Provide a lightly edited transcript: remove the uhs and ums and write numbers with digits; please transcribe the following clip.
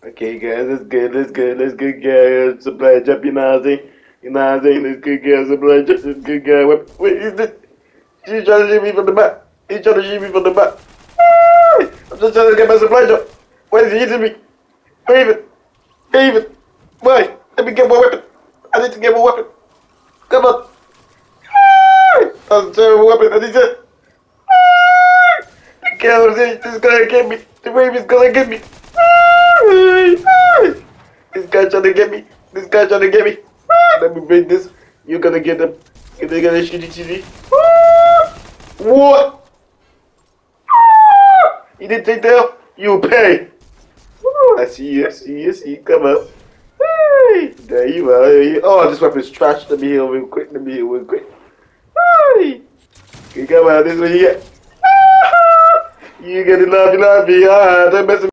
Okay, guys, let's good, guys. Supply drop, you know what I'm saying? You know what I'm saying? Let's good, guys. Supply drop, let's good, guys. What is this? She's trying to shoot me from the back. He's trying to shoot me from the back. I'm just trying to get my supply drop. Why is he hitting me? David, David, why? Let me get my weapon. I need to get my weapon. Come on. That's a terrible weapon. I need to. I can't see. This guy get me. The Raven's gonna get me. This guy trying to get me. This guy trying to get me. Let me break this. You're gonna get them. You're gonna shoot each. What? You didn't take that off? You pay. I see you. I see you. I see you. Come up. Hey, there you are. Oh, this weapon's trash. Let me heal real quick. Let me heal real quick. Hey, you come out this way. You get it, love you. Ah, don't mess with me.